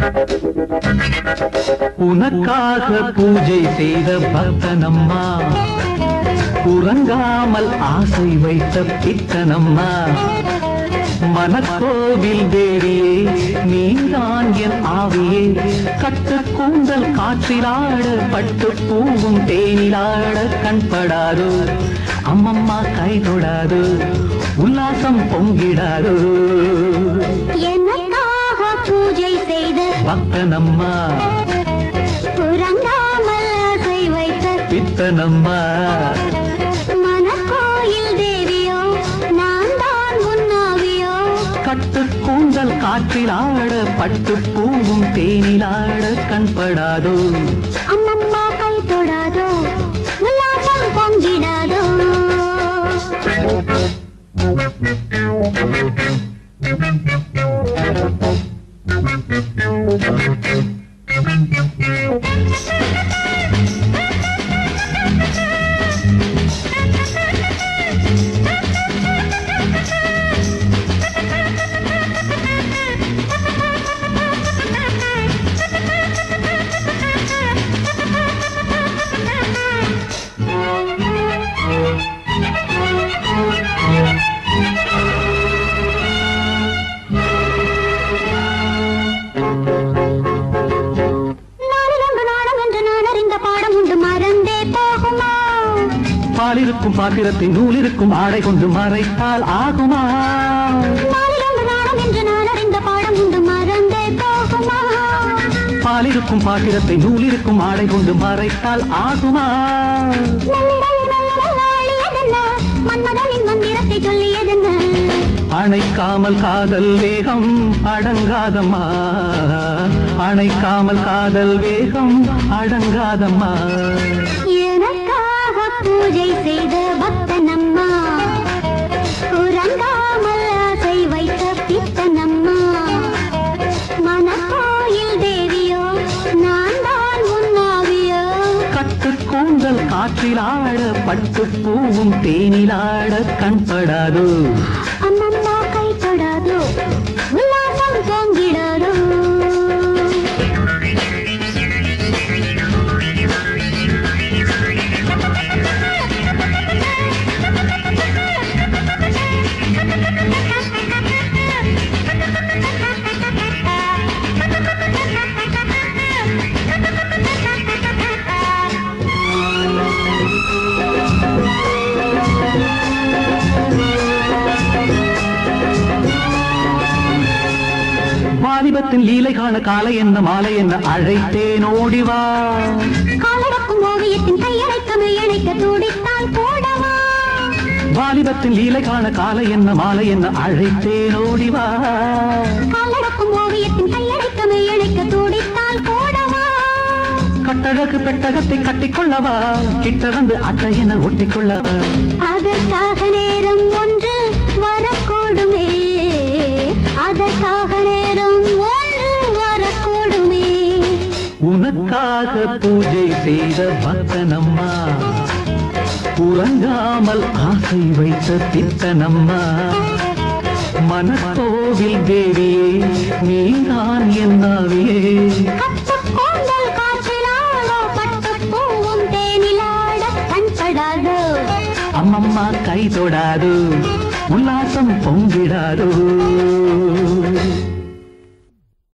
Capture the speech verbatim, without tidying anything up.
உனக்காக பூஜை செய்த பக்தனம்மா, உறங்காமல் ஆசை வைத்த பித்தனம்மா, மனக்கோவில் தேவியே நீதான் என் ஆவியே, கட்டு கூந்தல் காற்றிலாட பட்டு பூவும் தேனிலாட கண்படாதோ, அம்மம்மா கை தொடாதோ, உல்லாசம் பொங்கிடாதோ. எனக்காக பூஜை செய்த பக்தனம்மா, உறங்காமல் ஆசை வைத்த பித்தனம்மா, மனக்கோயில் தேவியோ நான் தான் உன்னாவியோ, கட்டு கூந்தல் காற்றிலாட பட்டு பூவும் தேனிலாட கண்படாதோ, அம்மம்மா கை தொடாதோ, உல்லாசம் பொங்கிடாதோ. பாலிருக்கும் பாத்திரத்தை நூலிருக்கும் ஆடை கொண்டு மறைத்தால் ஆகுமா? பாலிருக்கும் பாத்திரத்தை நூலிருக்கும் ஆடை கொண்டு மறைத்தால் ஆகுமா? அணைக்காமல் காதல் வேகம் அடங்காதம்மா, அணைக்காமல் காதல் வேகம் அடங்காதம்மா. பூஜை செய்த பக்தனம்மா, உறங்காமல் ஆசை வைத்த பித்தனம்மா, மனக்கோயில் தேவியோ நான் தான் உன்னாவியோ, கட்டு கூந்தல் காற்றிலாட பட்டு பூவும் தேனிலாட கண்படாதோ, அம்மம்மா கை தொடாதோ, உல்லாசம் பொங்கிடாதோ. வாலிபத்தின் லீலை காண காலை என்ன மாலை என்ன அழைத்தேன் ஓடிவா, காலடக்கும் ஓவியத்தின் கையடைக்க மெய்யணைக்க துடித்தால் போடவா, வாலிபத்தின் லீலை காண காலை என்ன மாலை என்ன அழைத்தேன் ஓடிவா, காலடக்கும் ஓவியத்தின் கையடைக்க மெய்யணைக்க துடித்தால் போடவா, கட்டழகு பெட்டகத்தை கட்டிக்கொள்ளவா, கிட்ட வந்து அட்டை என ஒட்டிக்கொள்ளவா, அதற்காக நேரம் ஒன்று வரக்கூடுமே, அதற்காக நேரம் ஒன்று வரக்கூடுமே. உனக்காக பூஜை செய்த பக்தனம்மா, உறங்காமல் ஆசை வைத்த பித்தனம்மா, மனக்கோவில் தேவியே நீதான் என் ஆவியே, கட்டு கூந்தல் காற்றிலாட பட்டு பூவும் தேனிலாட கண்படாதோ, அம்மம்மா கை தொடாதோ, உல்லாசம் பொங்கிடாதோ.